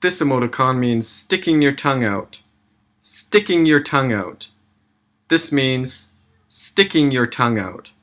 This emoticon means sticking your tongue out. Sticking your tongue out. This means sticking your tongue out.